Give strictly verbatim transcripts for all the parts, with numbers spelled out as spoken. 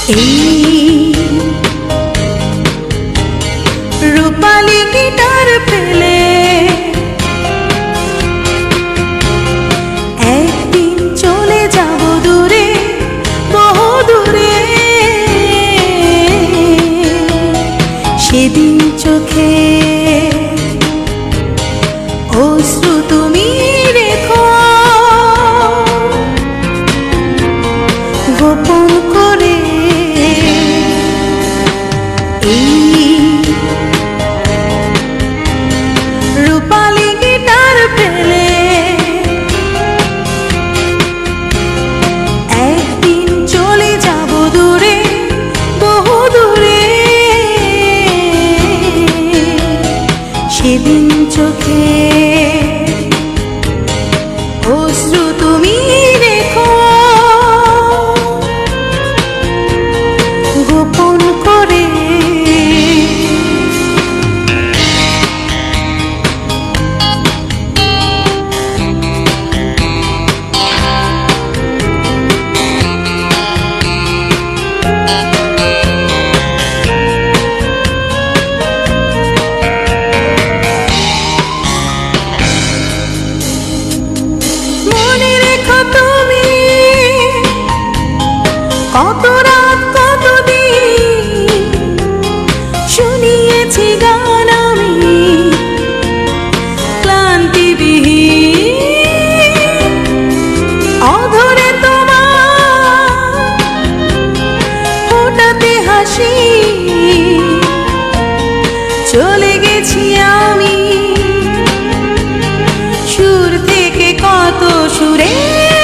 এই রূপালী গিটার ফেলে একদিন চলে যাব দূরে, বহু দূরে। সেদিন চোখে অশ্রু তুমি রেখো গোপন করে। রূপালী গিটার ফেলে একদিন চলে যাব দূরে, বহু দূরে। সেদিন চোখে অশ্রু তুমি রেখো গোপন করে। কত রাত কত দিন শুনিয়েছি গান আমি ক্লান্তিবিহীন, অধরে তোমার ফোটাতে হাসি। চলে গেছি আমি সুর থেকে কত সুরে।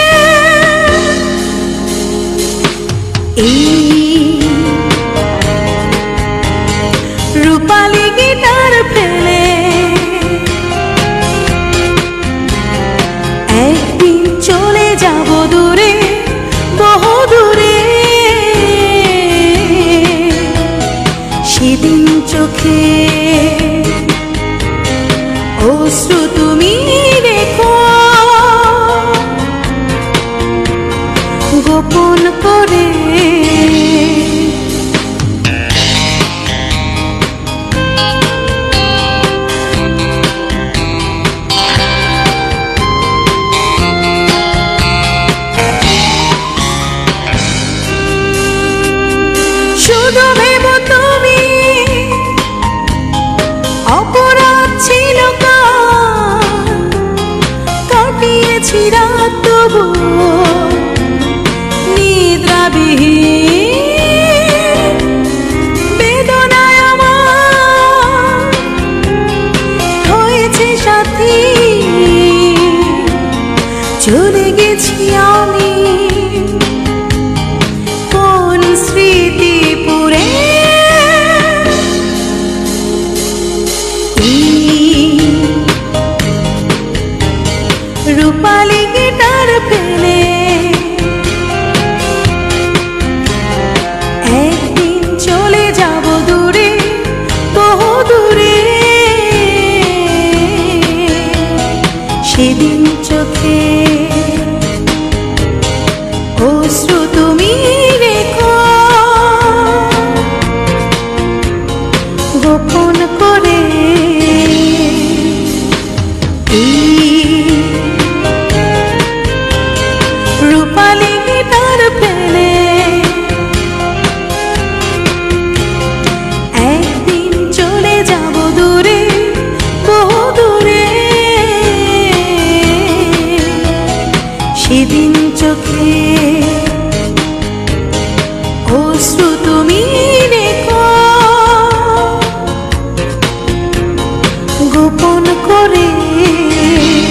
রূপালী গিটার ফেলে একদিন চলে যাব দূরে, বহু দূরে। সেদিন চোখে অশ্রু তুমি রেখো গোপন করে। শুধু ভেবো তুমি অপরাধ ছিল কাটিয়েছি রাত তবু নিদ্রাবিহীন। বেদনায় আমার হয়েছে সাথী, চলে গেছি আমি কোন স্মৃতিপুরে। রূপালী গিটার ফেলে একদিন চলে যাব দূরে, বহু দূরে। সেদিন চোখে অশ্রু তুমি রেখো গোপন করে। রূপালী গিটার ফেলে একদিন চলে যাব দূরে, বহু দূরে। সেদিন চোখে অশ্রু তুমি রেখো গোপন করে।